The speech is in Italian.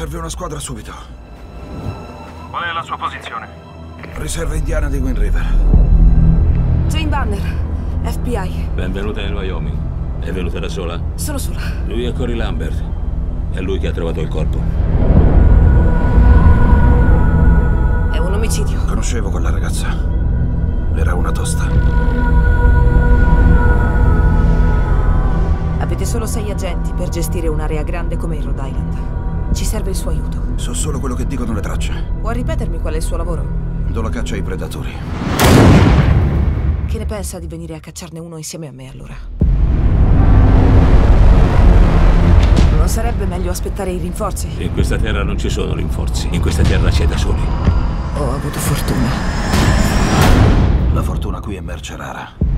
serve una squadra subito. Qual è la sua posizione? Riserva indiana di Wind River. Jane Banner, FBI. Benvenuta nel Wyoming. È venuta da sola? Sono sola. Lui è Cory Lambert. È lui che ha trovato il corpo. È un omicidio. Conoscevo quella ragazza. Era una tosta. Avete solo 6 agenti per gestire un'area grande come il Rhode Island. Ci serve il suo aiuto. So solo quello che dicono le tracce. Può ripetermi qual è il suo lavoro? Do la caccia ai predatori. Che ne pensa di venire a cacciarne uno insieme a me, allora? Non sarebbe meglio aspettare i rinforzi? In questa terra non ci sono rinforzi. In questa terra c'è da soli. Ho avuto fortuna. La fortuna qui è merce rara.